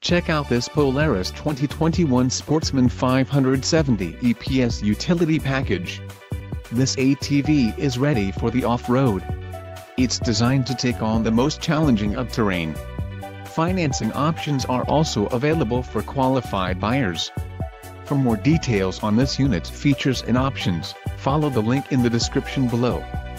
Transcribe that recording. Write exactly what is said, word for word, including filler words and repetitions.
Check out this Polaris twenty twenty-one Sportsman five seventy E P S utility package. This A T V is ready for the off-road. It's designed to take on the most challenging of terrain. Financing options are also available for qualified buyers. For more details on this unit's features and options, follow the link in the description below.